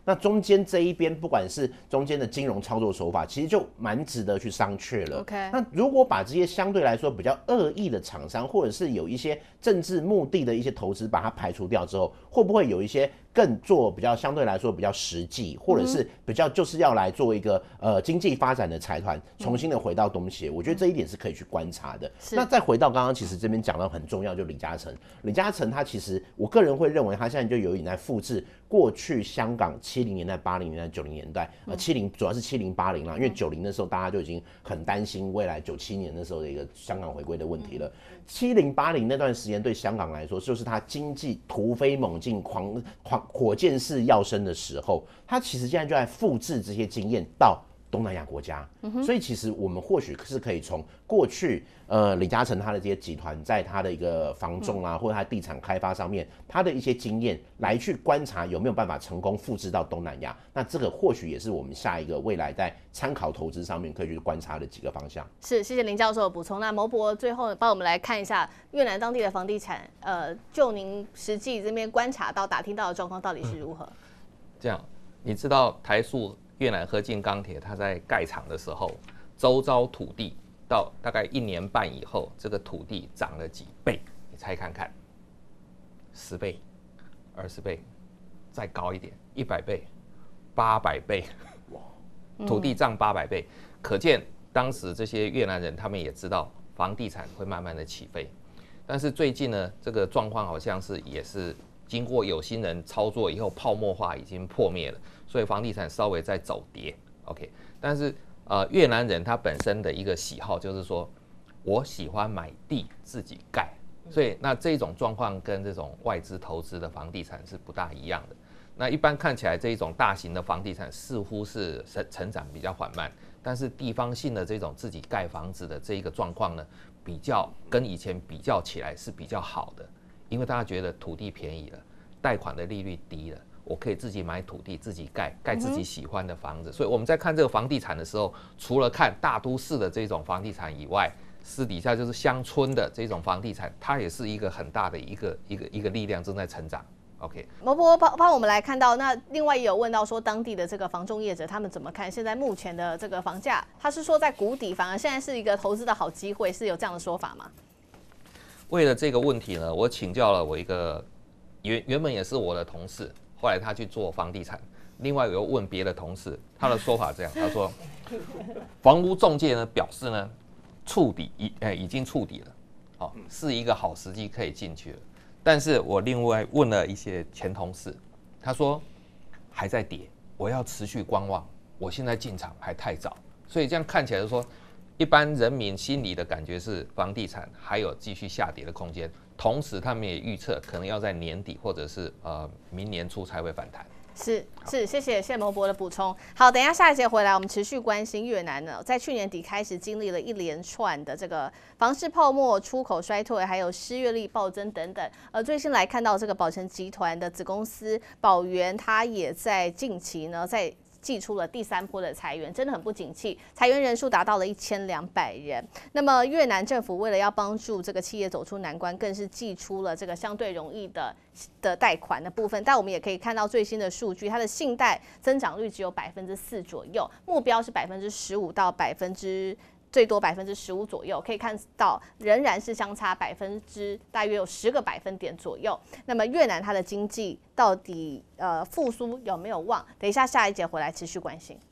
那中间这一边，不管是中间的金融操作手法，其实就蛮值得去商榷了。 OK， 那如果把这些相对来说比较恶意的厂商，或者是有一些政治目的的一些投资，把它排除掉之后，会不会有一些更做比较相对来说比较实际，或者是比较就是要来做一个呃经济发展的财团，重新的回到东协？我觉得这一点是可以去观察的。那再回到刚刚，其实这边讲到很重要，就李嘉诚。李嘉诚他其实我个人会认为，他现在就有一点在复制过去香港七零年代、八零年代、九零年代，呃，七零主要是七零八零啦，因为九零的时候大家就已经很担心未来九七年的时候的一个香港回归的问题了。七零八零那段时间对香港来说，就是它经济突飞猛进、狂狂火箭式跃升的时候，它其实现在就在复制这些经验到东南亚国家，嗯、所以其实我们或许是可以从过去呃李嘉诚他的这些集团在他的一个房仲啊，嗯、或者他地产开发上面他的一些经验来去观察有没有办法成功复制到东南亚。那这个或许也是我们下一个未来在参考投资上面可以去观察的几个方向。 是，谢谢林教授的补充。那牟博最后帮我们来看一下越南当地的房地产，呃，就您实际这边观察到、打听到的状况到底是如何？嗯、 这样，你知道台塑越南合进钢铁，它在盖厂的时候，周遭土地到大概一年半以后，这个土地涨了几倍？你猜看看，十倍、二十倍，再高一点，一百倍、八百倍，土地涨八百倍，可见当时这些越南人他们也知道房地产会慢慢的起飞，但是最近呢，这个状况好像是也是经过有心人操作以后，泡沫化已经破灭了。所以房地产稍微在走跌 ，OK， 但是呃越南人他本身的一个喜好就是说，我喜欢买地自己盖，所以那这种状况跟这种外资投资的房地产是不大一样的。那一般看起来这一种大型的房地产似乎是成成长比较缓慢，但是地方性的这种自己盖房子的这一个状况呢，比较跟以前比较起来是比较好的，因为大家觉得土地便宜了，贷款的利率低了。我可以自己买土地，自己盖盖自己喜欢的房子，所以我们在看这个房地产的时候，除了看大都市的这种房地产以外，私底下就是乡村的这种房地产，它也是一个很大的一个一个一个力量正在成长。OK， 牟博帮帮我们来看到，那另外也有问到说，当地的这个房仲业者他们怎么看现在目前的这个房价？他是说在谷底，反而现在是一个投资的好机会，是有这样的说法吗？ 为了这个问题呢，我请教了我一个原原本也是我的同事。后来他去做房地产，另外又问别的同事，他的说法这样，他说，房屋中介呢表示呢，触底已呃已经触底了，好、哦，是一个好时机可以进去了。但是我另外问了一些前同事，他说还在跌，我要持续观望，我现在进场还太早，所以这样看起来就说，一般人民心里的感觉是房地产还有继续下跌的空间。同时，他们也预测可能要在年底或者是呃明年初才会反弹。 是是，谢谢谢牟博的补充。好，等一下下一节回来，我们持续关心越南呢，在去年底开始经历了一连串的这个房市泡沫、出口衰退，还有失业率暴增等等。呃，最新来看到这个宝成集团的子公司宝源，它也在近期呢在。祭出了第三波的裁员，真的很不景气，裁员人数达到了一千两百人。那么越南政府为了要帮助这个企业走出难关，更是祭出了这个相对容易的的贷款的部分。但我们也可以看到最新的数据，它的信贷增长率只有百分之四左右，目标是百分之十五到百分之。最多百分之十五左右，可以看到仍然是相差百分之大约有十个百分点左右。那么越南它的经济到底呃复苏有没有望？等一下下一节回来持续关心。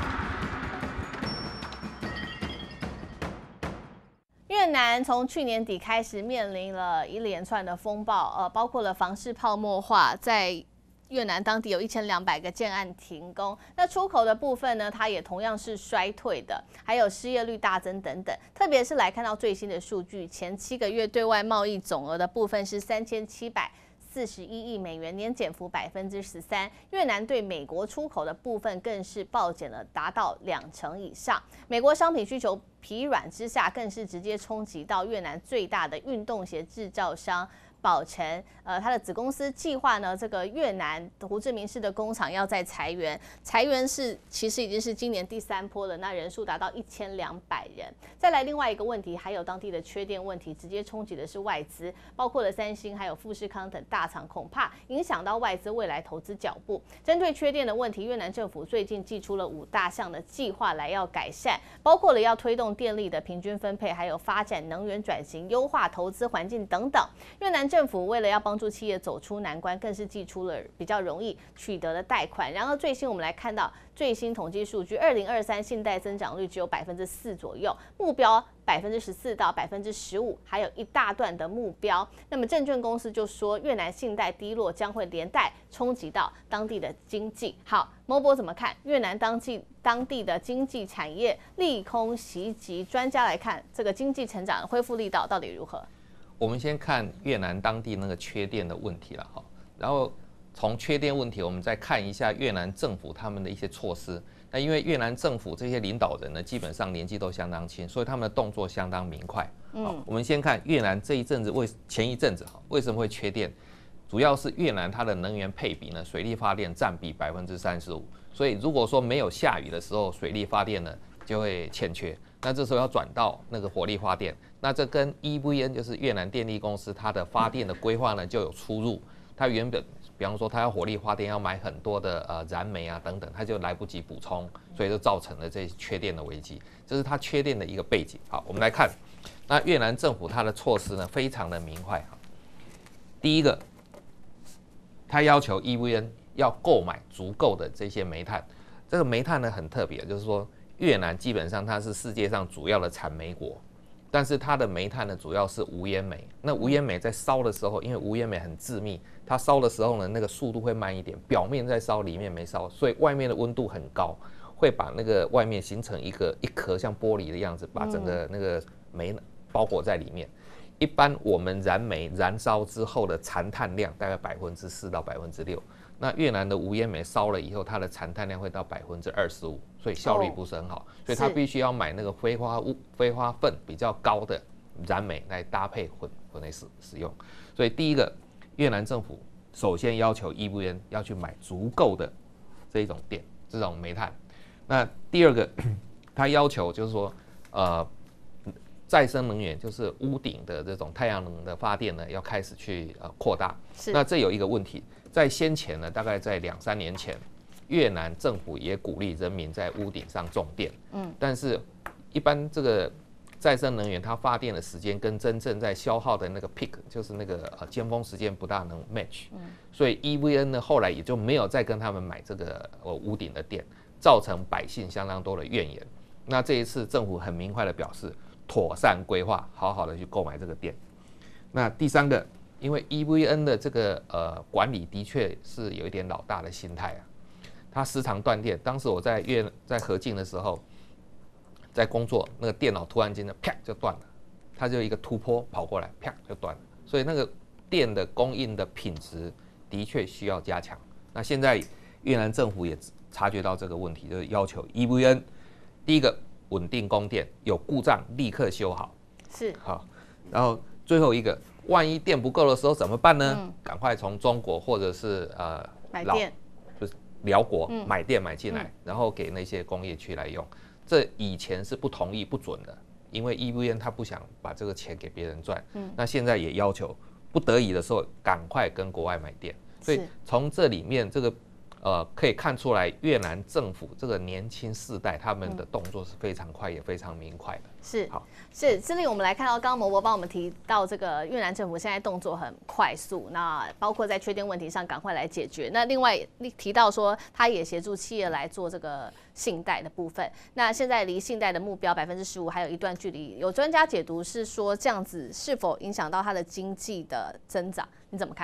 越南从去年底开始面临了一连串的风暴，呃，包括了房市泡沫化，在越南当地有一千两百个建案停工，那出口的部分呢，它也同样是衰退的，还有失业率大增等等。特别是来看到最新的数据，前七个月对外贸易总额的部分是三千七百四十一亿美元，年减幅百分之十三。越南对美国出口的部分更是暴减了，达到两成以上。美国商品需求疲软之下，更是直接冲击到越南最大的运动鞋制造商宝成，呃，它的子公司计划呢，这个越南胡志明市的工厂要在裁员，裁员是其实已经是今年第三波了，那人数达到一千两百人。再来另外一个问题，还有当地的缺电问题，直接冲击的是外资，包括了三星还有富士康等大厂，恐怕影响到外资未来投资脚步。针对缺电的问题，越南政府最近祭出了五大项的计划来要改善，包括了要推动电力的平均分配，还有发展能源转型、优化投资环境等等。越南政府为了要帮助企业走出难关，更是祭出了比较容易取得的贷款。然而最新我们来看到最新统计数据，二零二三信贷增长率只有百分之四左右，目标百分之十四到百分之十五，还有一大段的目标。那么证券公司就说，越南信贷低落将会连带冲击到当地的经济。好，某博怎么看越南当地当地的经济产业利空袭击？专家来看这个经济成长恢复力道到底如何？ 我们先看越南当地那个缺电的问题了哈，然后从缺电问题，我们再看一下越南政府他们的一些措施。那因为越南政府这些领导人呢，基本上年纪都相当轻，所以他们的动作相当明快。嗯，我们先看越南这一阵子为前一阵子哈为什么会缺电，主要是越南它的能源配比呢，水力发电占比百分之三十五，所以如果说没有下雨的时候，水力发电呢就会欠缺。那这时候要转到那个火力发电，那这跟 E V N 就是越南电力公司它的发电的规划呢就有出入。它原本比方说它要火力发电要买很多的呃燃煤啊等等，它就来不及补充，所以就造成了这缺电的危机。这是它缺电的一个背景。好，我们来看，那越南政府它的措施呢非常的明快。第一个，它要求 E V N 要购买足够的这些煤炭。这个煤炭呢很特别，就是说越南基本上它是世界上主要的产煤国，但是它的煤炭呢主要是无烟煤。那无烟煤在烧的时候，因为无烟煤很致密，它烧的时候呢那个速度会慢一点，表面在烧，里面没烧，所以外面的温度很高，会把那个外面形成一个一壳像玻璃的样子，把整个那个煤包裹在里面。一般我们燃煤燃烧之后的残碳量大概百分之四到百分之六，那越南的无烟煤烧了以后，它的残碳量会到百分之二十五，所以效率不是很好，哦、所以它必须要买那个挥发物、挥发分比较高的燃煤来搭配混混来使使用。所以第一个，越南政府首先要求 E V N 要去买足够的这一种电，这种煤炭。那第二个，它要求就是说，呃。再生能源就是屋顶的这种太阳能的发电呢，要开始去呃扩大。那这有一个问题，在先前呢，大概在两三年前，越南政府也鼓励人民在屋顶上种电。嗯，但是一般这个再生能源它发电的时间跟真正在消耗的那个 peak， 就是那个呃尖峰时间不大能 match。嗯，所以 E V N 呢后来也就没有再跟他们买这个呃屋顶的电，造成百姓相当多的怨言。那这一次政府很明快的表示，妥善规划，好好的去购买这个电。那第三个，因为 E V N 的这个呃管理的确是有一点老大的心态啊，它时常断电。当时我在越在河静的时候，在工作，那个电脑突然间就啪就断了，它就一个突破跑过来，啪就断了。所以那个电的供应的品质的确需要加强。那现在越南政府也察觉到这个问题，就是要求 E V N 第一个。稳定供电，有故障立刻修好。 是好，然后最后一个，万一电不够的时候怎么办呢？嗯、赶快从中国或者是呃买电， 就是辽国、嗯、买电买进来， 嗯、 然后给那些工业区来用。这以前是不同意不准的，因为 E V N 他不想把这个钱给别人赚。嗯，那现在也要求不得已的时候赶快跟国外买电。所以从这里面这个。呃，可以看出来越南政府这个年轻世代他们的动作是非常快也非常明快的。 是， 好， 是志玲，我们来看到刚刚某博帮我们提到这个越南政府现在动作很快速，那包括在缺电问题上赶快来解决。那另外提到说，他也协助企业来做这个信贷的部分。那现在离信贷的目标百分之十五还有一段距离。有专家解读是说，这样子是否影响到它的经济的增长？你怎么看？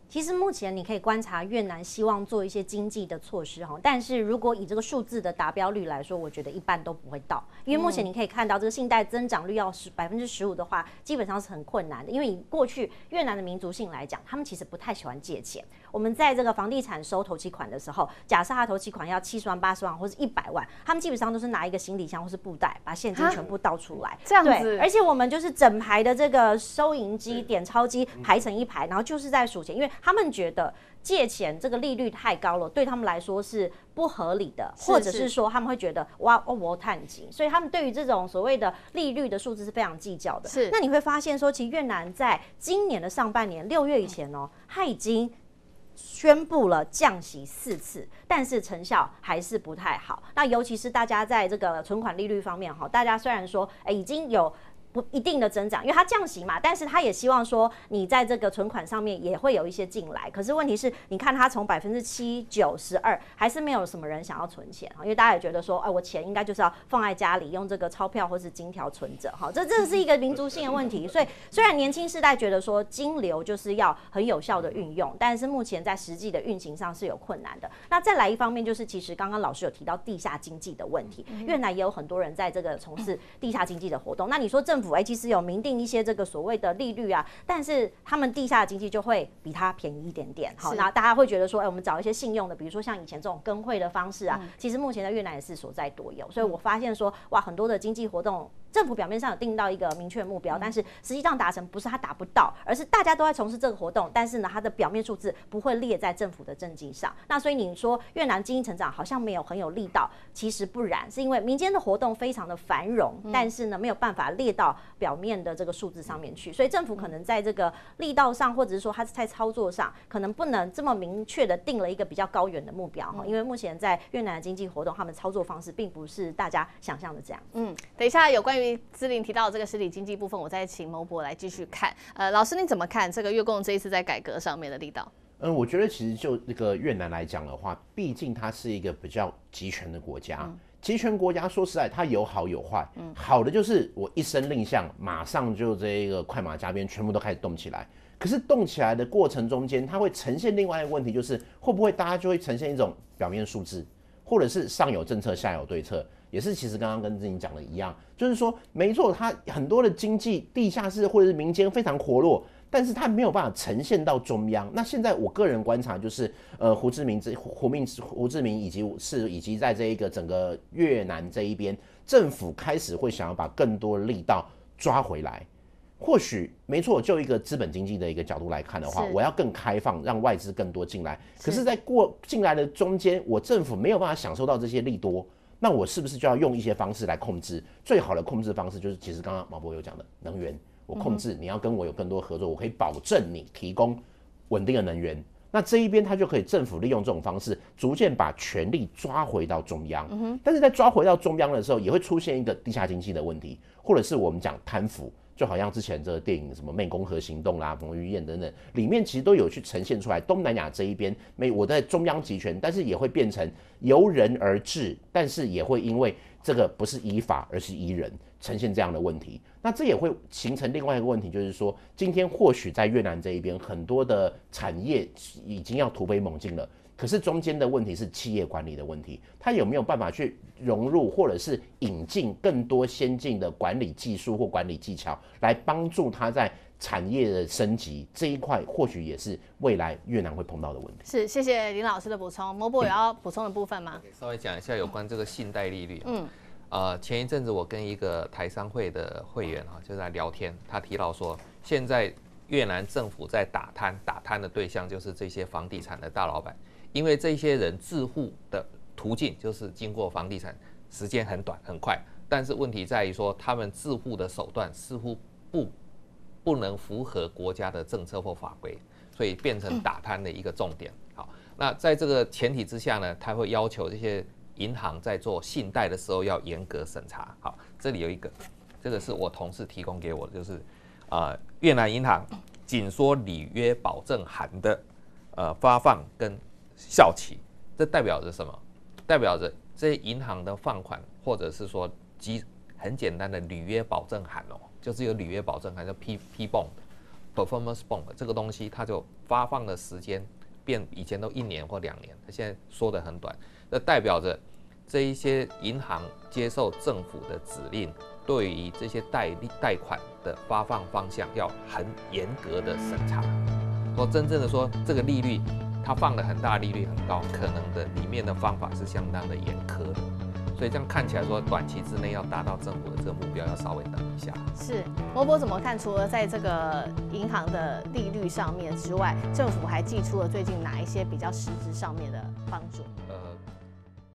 其实目前你可以观察越南希望做一些经济的措施哈，但是如果以这个数字的达标率来说，我觉得一半都不会到，因为目前你可以看到这个信贷增长率要是百分之十五的话，基本上是很困难的。因为以过去越南的民族性来讲，他们其实不太喜欢借钱。我们在这个房地产收头期款的时候，假设他头期款要七十万、八十万或是一百万，他们基本上都是拿一个行李箱或是布袋，把现金全部倒出来， 这样子。 对，而且我们就是整排的这个收银机、点钞机排成一排，然后就是在数钱，因为他们觉得借钱这个利率太高了，对他们来说是不合理的，或者是说他们会觉得哇哦我探急，所以他们对于这种所谓的利率的数字是非常计较的。 是， 那你会发现说，其实越南在今年的上半年六月以前哦，它已经宣布了降息四次，但是成效还是不太好。那尤其是大家在这个存款利率方面哈，大家虽然说哎已经有不一定的增长，因为它降息嘛，但是它也希望说你在这个存款上面也会有一些进来。可是问题是，你看它从百分之七、九、十二，还是没有什么人想要存钱哈，因为大家也觉得说，哎，我钱应该就是要放在家里，用这个钞票或是金条存着哈，这这是一个民族性的问题。所以虽然年轻世代觉得说金流就是要很有效的运用，但是目前在实际的运行上是有困难的。那再来一方面就是，其实刚刚老师有提到地下经济的问题，越南也有很多人在这个从事地下经济的活动。那你说政府哎，其实有明定一些这个所谓的利率啊，但是他们地下的经济就会比它便宜一点点。好，那大家会觉得说，哎，我们找一些信用的，比如说像以前这种跟会的方式啊，嗯、其实目前在越南也是所在多有。所以我发现说，哇，很多的经济活动，政府表面上有定到一个明确的目标，嗯、但是实际上达成不是他达不到，而是大家都在从事这个活动，但是呢，它的表面数字不会列在政府的政绩上。那所以你说越南经济成长好像没有很有力道，其实不然，是因为民间的活动非常的繁荣，嗯、但是呢，没有办法列到表面的这个数字上面去，所以政府可能在这个力道上，或者是说它在操作上，可能不能这么明确的定了一个比较高远的目标哈，嗯、因为目前在越南的经济活动，他们操作方式并不是大家想象的这样。 嗯，等一下有关于姿麟提到的这个实体经济部分，我再请牟博来继续看。呃，老师你怎么看这个越共这一次在改革上面的力道？ 嗯，我觉得其实就这个越南来讲的话，毕竟它是一个比较集权的国家。嗯集权国家说实在，它有好有坏。嗯，好的就是我一声令下，马上就这个快马加鞭，全部都开始动起来。可是动起来的过程中间，它会呈现另外一个问题，就是会不会大家就会呈现一种表面数字，或者是上有政策，下有对策，也是其实刚刚跟志玲讲的一样，就是说没错，它很多的经济地下室或者是民间非常活络。但是它没有办法呈现到中央。那现在我个人观察就是，呃，胡志明这胡明胡志明以及是以及在这一个整个越南这一边，政府开始会想要把更多力道抓回来。或许没错，就一个资本经济的一个角度来看的话，我要更开放，让外资更多进来。可是，在过进来的中间，我政府没有办法享受到这些利多，那我是不是就要用一些方式来控制？最好的控制方式就是，其实刚刚毛博有讲的能源。我控制，你要跟我有更多合作，我可以保证你提供稳定的能源。那这一边他就可以政府利用这种方式，逐渐把权力抓回到中央。嗯、但是在抓回到中央的时候，也会出现一个地下经济的问题，或者是我们讲贪腐，就好像之前这个电影什么湄公河行动啦、彭于晏等等，里面其实都有去呈现出来，东南亚这一边，没我在中央集权，但是也会变成由人而治，但是也会因为这个不是依法，而是依人。呈现这样的问题，那这也会形成另外一个问题，就是说，今天或许在越南这一边，很多的产业已经要突飞猛进了，可是中间的问题是企业管理的问题，它有没有办法去融入或者是引进更多先进的管理技术或管理技巧，来帮助它在产业的升级这一块，或许也是未来越南会碰到的问题。 是，谢谢林老师的补充。牟博有要补充的部分吗？ 稍微讲一下有关这个信贷利率。嗯。呃，前一阵子我跟一个台商会的会员啊，就在聊天，他提到说，现在越南政府在打贪，打贪的对象就是这些房地产的大老板，因为这些人致富的途径就是经过房地产，时间很短很快，但是问题在于说，他们致富的手段似乎不不能符合国家的政策或法规，所以变成打贪的一个重点。好，那在这个前提之下呢，他会要求这些银行在做信贷的时候要严格审查。好，这里有一个，这个是我同事提供给我的，就是呃越南银行紧缩履约保证函的呃发放跟效期，这代表着什么？代表着这些银行的放款或者是说极很简单的履约保证函哦，就是有履约保证函叫 P P bond， performance bond 这个东西，它就发放的时间变以前都一年或两年，它现在缩得很短，那代表着这一些银行接受政府的指令，对于这些贷贷款的发放方向要很严格的审查。说真正的说，这个利率它放的很大，利率很高，可能的里面的方法是相当的严苛的。所以这样看起来说，短期之内要达到政府的这个目标，要稍微等一下。 是，摩博怎么看？除了在这个银行的利率上面之外，政府还寄出了最近哪一些比较实质上面的帮助？ 呃。